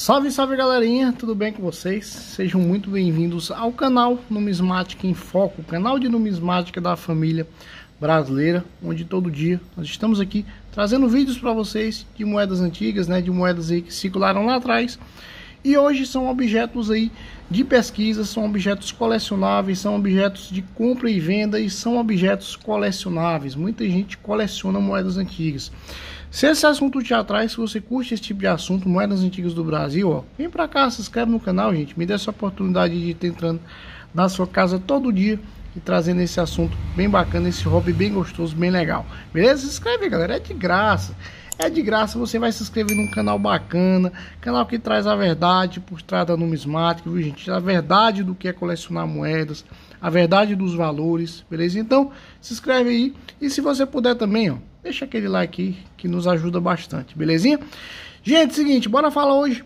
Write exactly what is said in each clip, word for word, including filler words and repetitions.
Salve, salve galerinha, tudo bem com vocês? Sejam muito bem-vindos ao canal Numismática em Foco, o canal de numismática da família brasileira, onde todo dia nós estamos aqui trazendo vídeos para vocês de moedas antigas, né, de moedas aí que circularam lá atrás. E hoje são objetos aí de pesquisa, são objetos colecionáveis, são objetos de compra e venda e são objetos colecionáveis. Muita gente coleciona moedas antigas. Se esse assunto te atrai, se você curte esse tipo de assunto, moedas antigas do Brasil, ó, vem pra cá, se inscreve no canal, gente. Me dê essa oportunidade de estar entrando na sua casa todo dia e trazendo esse assunto bem bacana, esse hobby bem gostoso, bem legal. Beleza? Se inscreve, galera, é de graça. É de graça, você vai se inscrever num canal bacana, canal que traz a verdade por trás da numismática, viu, gente? A verdade do que é colecionar moedas, a verdade dos valores, beleza? Então, se inscreve aí e se você puder também, ó, deixa aquele like aí que nos ajuda bastante, belezinha? Gente, seguinte, bora falar hoje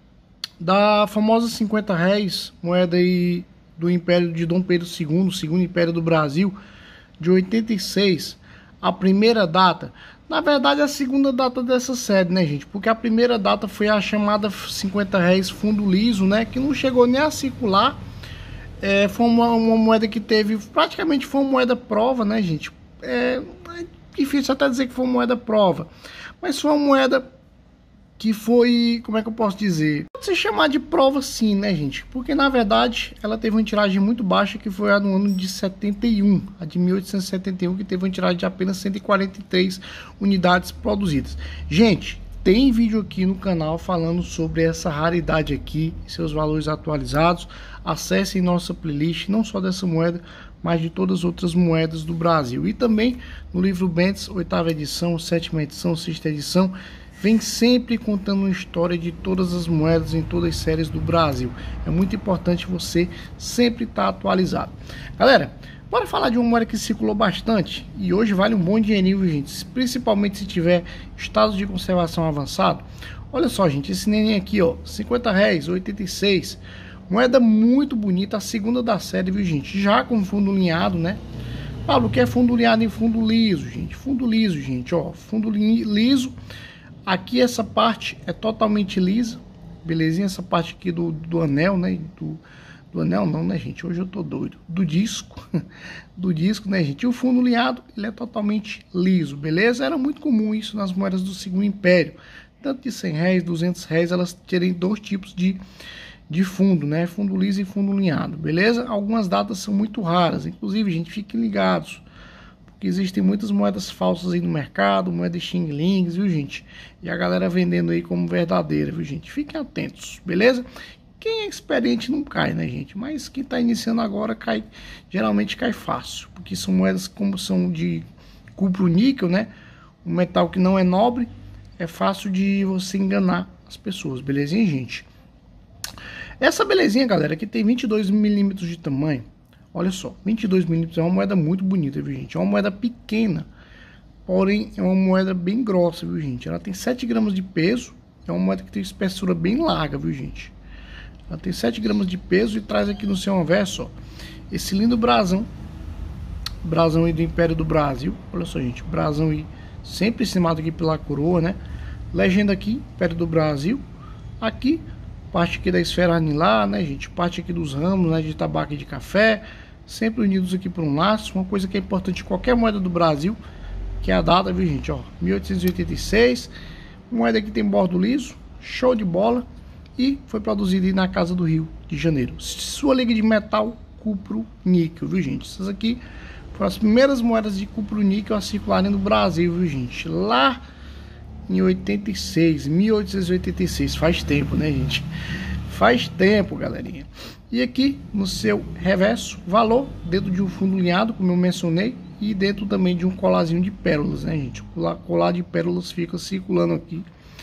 da famosa cinquenta réis, moeda aí do Império de Dom Pedro segundo, segundo Império do Brasil, de oitenta e seis, a primeira data. Na verdade, a segunda data dessa série, né, gente? Porque a primeira data foi a chamada cinquenta réis fundo liso, né? Que não chegou nem a circular. É, foi uma, uma moeda que teve... Praticamente foi uma moeda prova, né, gente? É, é difícil até dizer que foi uma moeda prova. Mas foi uma moeda que foi... Como é que eu posso dizer? Pode se chamar de prova sim, né, gente? Porque, na verdade, ela teve uma tiragem muito baixa, que foi a no ano de setenta e um. A de mil oitocentos e setenta e um, que teve uma tiragem de apenas cento e quarenta e três unidades produzidas. Gente, tem vídeo aqui no canal falando sobre essa raridade aqui, seus valores atualizados. Acessem nossa playlist, não só dessa moeda, mas de todas as outras moedas do Brasil. E também no livro Bentes, oitava edição, sétima edição, sexta edição, vem sempre contando uma história de todas as moedas em todas as séries do Brasil. É muito importante você sempre estar atualizado. Galera, bora falar de uma moeda que circulou bastante e hoje vale um bom dinheirinho, gente, principalmente se tiver estado de conservação avançado. Olha só, gente, esse neném aqui, ó, cinquenta réis, oitenta e seis, moeda muito bonita, a segunda da série, viu, gente, já com fundo linhado, né? Pablo, o que é fundo linhado e fundo liso, gente? Fundo liso, gente, ó, fundo liso. Aqui essa parte é totalmente lisa, belezinha, essa parte aqui do, do anel, né, do, do anel não, né, gente, hoje eu tô doido, do disco, do disco, né, gente, e o fundo linhado, ele é totalmente liso, beleza? Era muito comum isso nas moedas do Segundo Império, tanto de cem réis, duzentos réis, elas terem dois tipos de, de fundo, né, fundo liso e fundo linhado, beleza? Algumas datas são muito raras, inclusive, gente, fiquem ligados, que existem muitas moedas falsas aí no mercado, moedas Xing Lings, viu, gente? E a galera vendendo aí como verdadeira, viu, gente? Fiquem atentos, beleza? Quem é experiente não cai, né, gente? Mas quem tá iniciando agora cai, geralmente cai fácil, porque são moedas como são de cupro-níquel, né? Um metal que não é nobre, é fácil de você enganar as pessoas, belezinha, gente? Essa belezinha, galera, que tem vinte e dois milímetros de tamanho. Olha só, vinte e dois milímetros é uma moeda muito bonita, viu, gente? É uma moeda pequena, porém é uma moeda bem grossa, viu, gente? Ela tem sete gramas de peso, é uma moeda que tem espessura bem larga, viu, gente? Ela tem sete gramas de peso e traz aqui no seu anverso, ó, esse lindo brasão, brasão aí do Império do Brasil. Olha só, gente, brasão aí sempre cimado aqui pela coroa, né? Legenda aqui, Império do Brasil. Aqui, parte aqui da esfera anilar, né, gente? Parte aqui dos ramos, né, de tabaco e de café, sempre unidos aqui por um laço. Uma coisa que é importante em qualquer moeda do Brasil, que é a data, viu, gente? Ó, mil oitocentos e oitenta e seis, moeda que tem bordo liso, show de bola, e foi produzida aí na Casa do Rio de Janeiro. Sua liga de metal cupro-níquel, viu, gente? Essas aqui foram as primeiras moedas de cupro-níquel a circularem no Brasil, viu, gente? Lá em oitenta e seis, mil oitocentos e oitenta e seis, faz tempo, né, gente? Faz tempo, galerinha. E aqui no seu reverso, valor dentro de um fundo linhado, como eu mencionei, e dentro também de um colarzinho de pérolas, né, gente? O colar de pérolas fica circulando aqui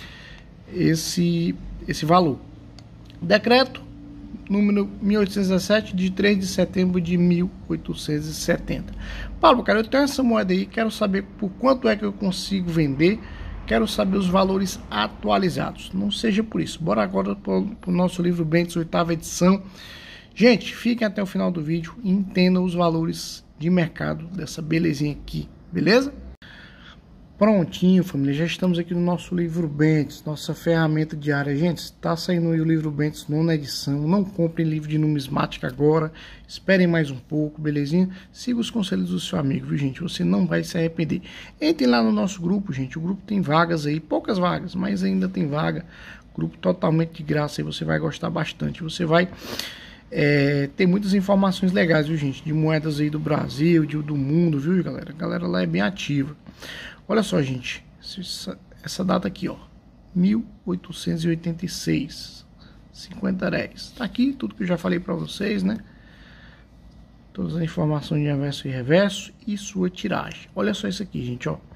esse, esse valor. Decreto número mil oitocentos e dezessete, de três de setembro de mil oitocentos e setenta. Paulo, cara, eu tenho essa moeda aí, quero saber por quanto é que eu consigo vender. Quero saber os valores atualizados. Não seja por isso. Bora agora para o nosso livro Bentes, oitava edição. Gente, fiquem até o final do vídeo e entendam os valores de mercado dessa belezinha aqui, beleza? Prontinho, família, já estamos aqui no nosso livro Bentes, nossa ferramenta diária. Gente, está saindo aí o livro Bentes nona edição. Não comprem livro de numismática agora, esperem mais um pouco, belezinha? Siga os conselhos do seu amigo, viu, gente? Você não vai se arrepender. Entrem lá no nosso grupo, gente. O grupo tem vagas aí, poucas vagas, mas ainda tem vaga. Grupo totalmente de graça, aí você vai gostar bastante. Você vai é, ter muitas informações legais, viu, gente? De moedas aí do Brasil, de, do mundo, viu, galera? A galera lá é bem ativa. Olha só, gente, essa, essa data aqui, ó, mil oitocentos e oitenta e seis, cinquenta réis. Tá aqui tudo que eu já falei para vocês, né? Todas as informações de inverso e reverso e sua tiragem. Olha só isso aqui, gente, ó.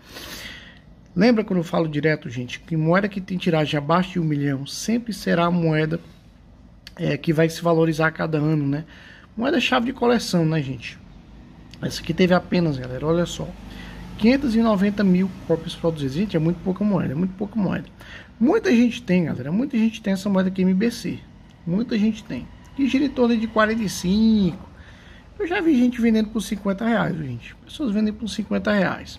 Lembra quando eu falo direto, gente, que moeda que tem tiragem abaixo de um milhão sempre será a moeda é, que vai se valorizar a cada ano, né? Moeda chave de coleção, né, gente? Essa aqui teve apenas, galera, olha só, quinhentos e noventa mil cópias produzidas. Gente, é muito pouca moeda, é muito pouca moeda. Muita gente tem, galera, muita gente tem essa moeda aqui M B C. Muita gente tem. Que gira em torno de quarenta e cinco. Eu já vi gente vendendo por cinquenta reais, gente. Pessoas vendem por cinquenta reais.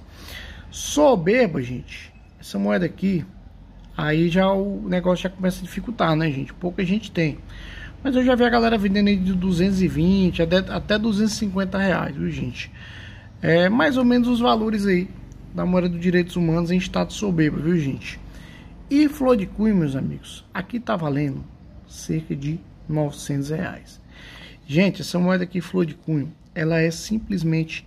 Soberba, gente, essa moeda aqui, aí já o negócio já começa a dificultar, né, gente? Pouca gente tem. Mas eu já vi a galera vendendo aí de duzentos e vinte até, até duzentos e cinquenta reais, viu, gente? É mais ou menos os valores aí da moeda dos direitos humanos em estado soberba, viu, gente? E flor de cunho, meus amigos, aqui tá valendo cerca de novecentos reais. Gente, essa moeda aqui, flor de cunho, ela é simplesmente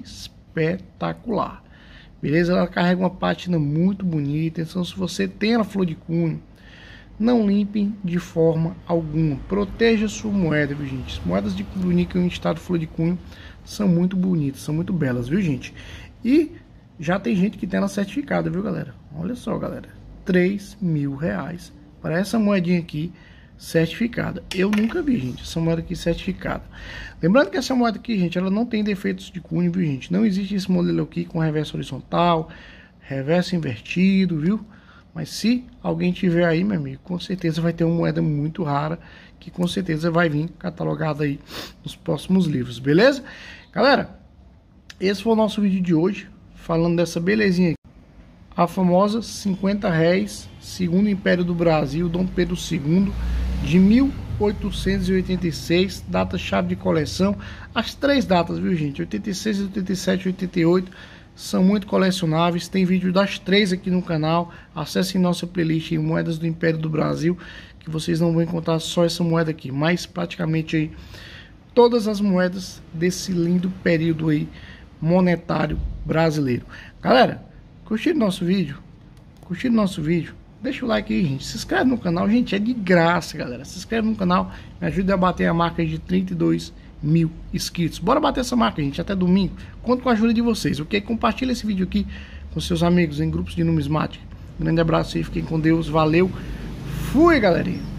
espetacular. Beleza? Ela carrega uma pátina muito bonita. Então, se você tem a flor de cunho, não limpem de forma alguma. Proteja sua moeda, viu, gente? As moedas de níquel em estado flor de cunho são muito bonitas, são muito belas, viu, gente? E já tem gente que tem ela certificada, viu, galera? Olha só, galera, três mil reais para essa moedinha aqui certificada. Eu nunca vi, gente, essa moeda aqui certificada. Lembrando que essa moeda aqui, gente, ela não tem defeitos de cunho, viu, gente? Não existe esse modelo aqui com reverso horizontal, reverso invertido, viu? Mas se alguém tiver aí, meu amigo, com certeza vai ter uma moeda muito rara, que com certeza vai vir catalogada aí nos próximos livros, beleza? Galera, esse foi o nosso vídeo de hoje, falando dessa belezinha aqui. A famosa cinquenta réis, segundo Império do Brasil, Dom Pedro segundo, de mil oitocentos e oitenta e seis, data chave de coleção. As três datas, viu, gente? oitenta e seis, oitenta e sete e oitenta e oito. São muito colecionáveis, tem vídeo das três aqui no canal. Acessem nossa playlist em Moedas do Império do Brasil, que vocês não vão encontrar só essa moeda aqui, mas praticamente aí todas as moedas desse lindo período aí monetário brasileiro. Galera, curtiram nosso vídeo? Curtiram nosso vídeo? Deixa o like aí, gente. Se inscreve no canal, gente, é de graça, galera. Se inscreve no canal, me ajuda a bater a marca de trinta e dois mil inscritos. Bora bater essa marca, gente, até domingo. Conto com a ajuda de vocês, ok? Compartilha esse vídeo aqui com seus amigos em grupos de numismática. Um grande abraço aí, fiquem com Deus, valeu. Fui, galerinha.